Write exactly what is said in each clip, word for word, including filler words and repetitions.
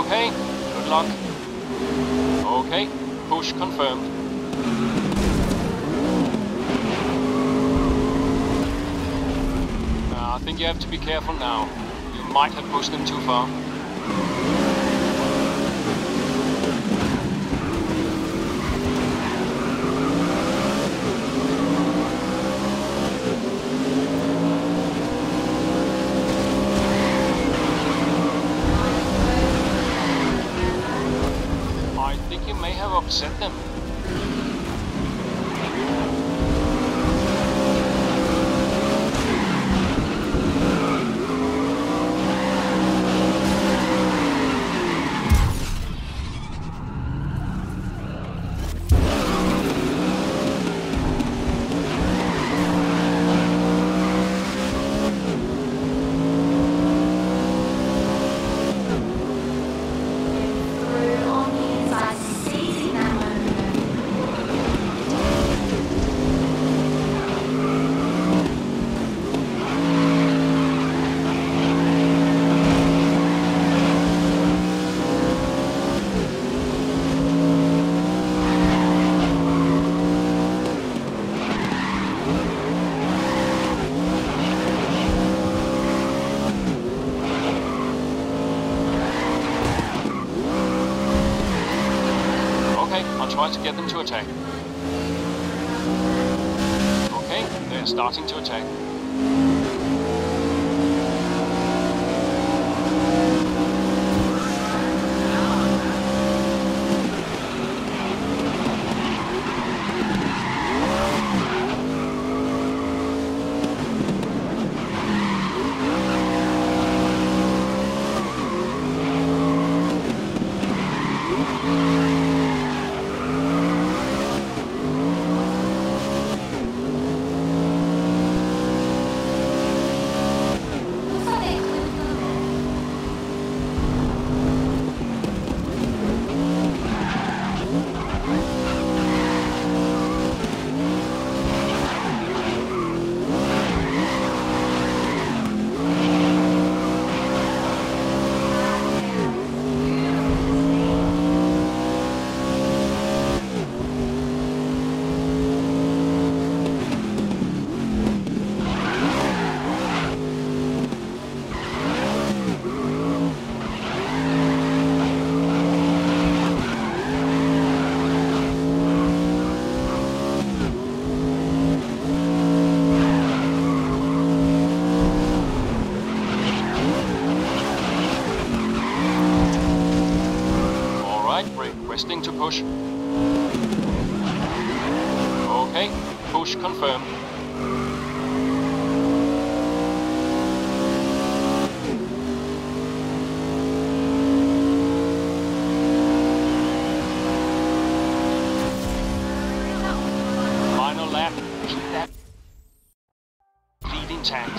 Okay, good luck. Okay, push confirmed. Uh, I think you have to be careful now. You might have pushed them too far. I think you may have upset them. I'll try to get them to attack. Okay, they're starting to attack. Requesting to push. Okay, push confirmed. Final lap. Keep that lead intact.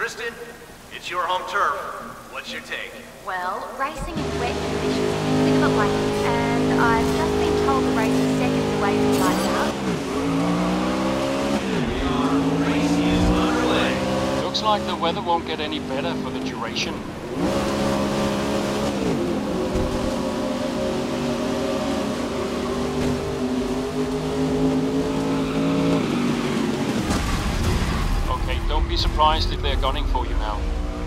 Kristen, it's your home turf. What's your take? Well, racing in wet conditions is a bit of a blanket, and I've just been told the race is seconds away from lighting up. Looks like the weather won't get any better for the duration. Okay, don't be surprised if they're gunning for you now.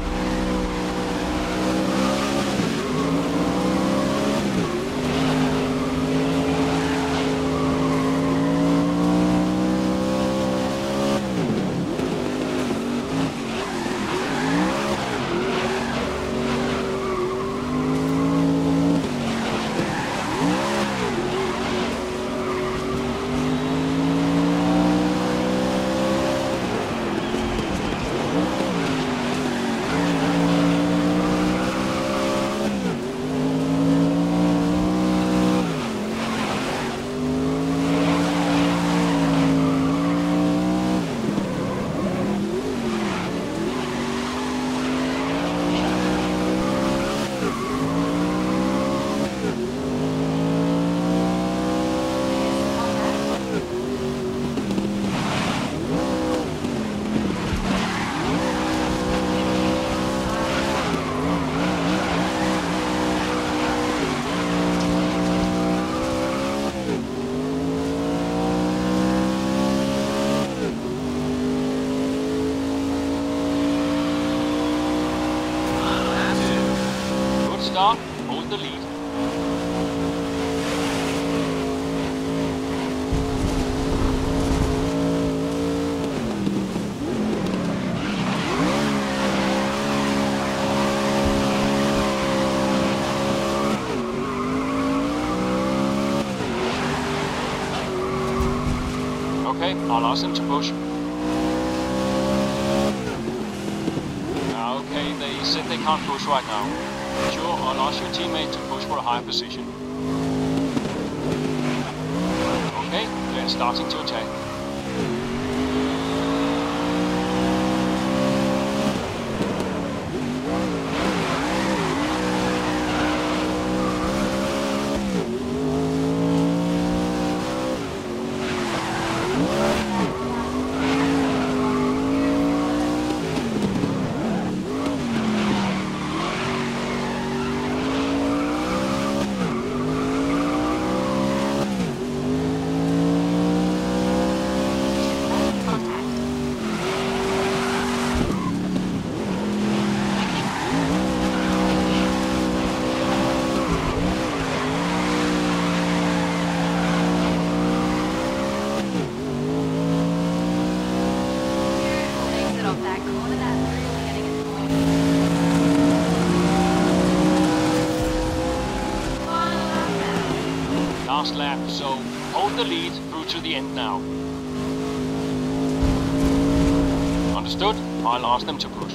Start, hold the lead. Okay, I'll ask them to push. Okay, they said they can't push right now. Sure, I'll ask your teammate to push for a higher position. Okay, they're starting to attack. Last lap, so hold the lead through to the end now. Understood? I'll ask them to push.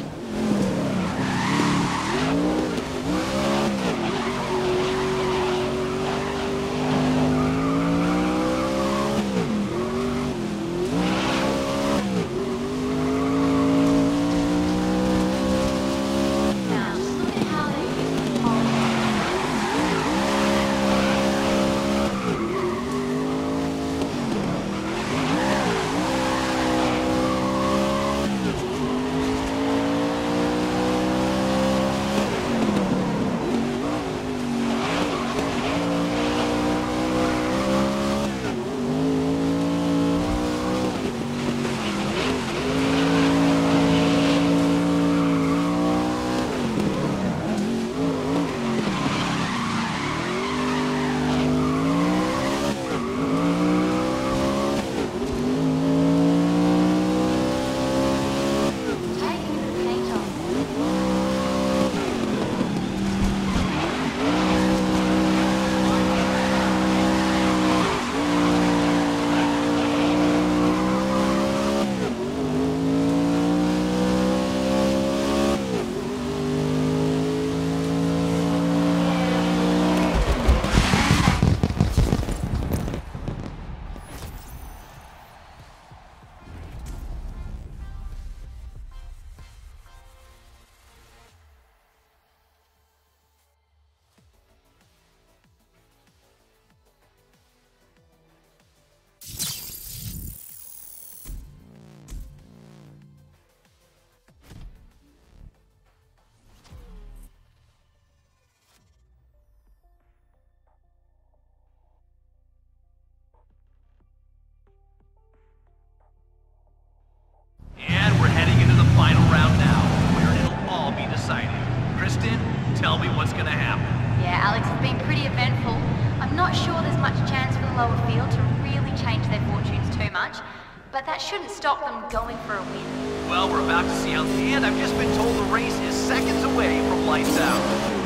not sure there's much chance for the lower field to really change their fortunes too much, but that shouldn't stop them going for a win. Well, we're about to see how, and I've just been told the race is seconds away from lights out.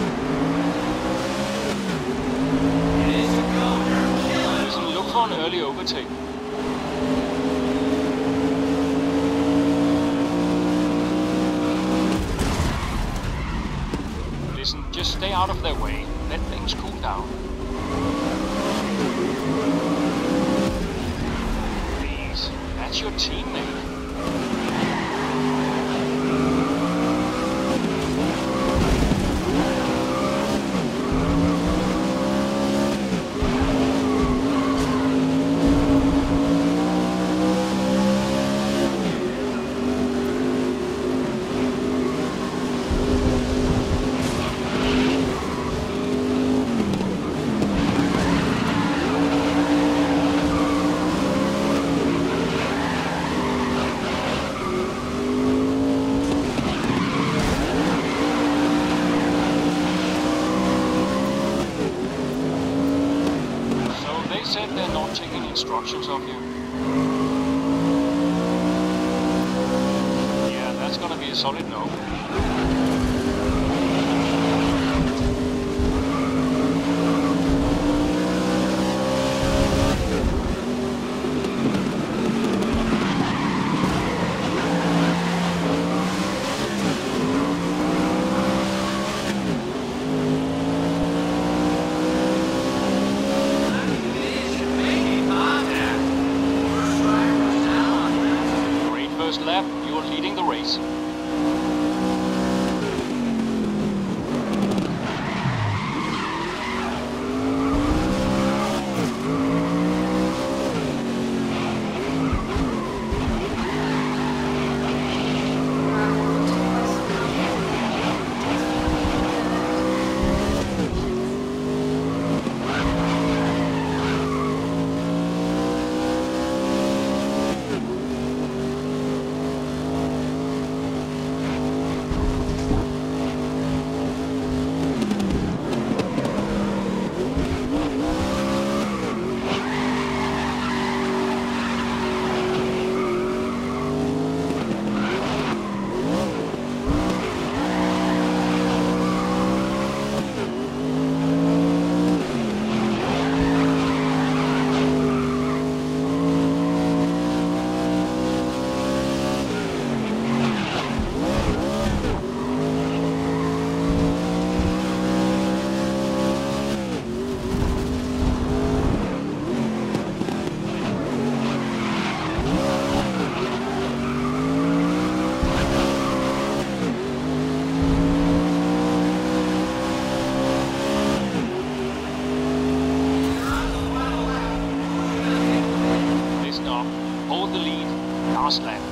Listen, look for an early overtake. Listen, just stay out of their way. Let things cool down. Please, that's your teammate. Said they're not taking instructions of you. Yeah, that's gonna be a solid no. Lap, you're leading the race. Hold the lead, last lap.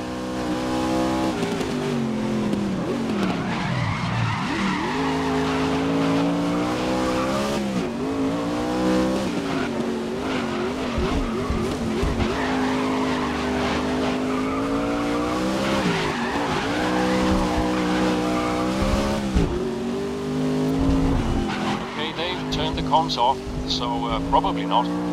Okay, they've turned the comms off, so uh, probably not.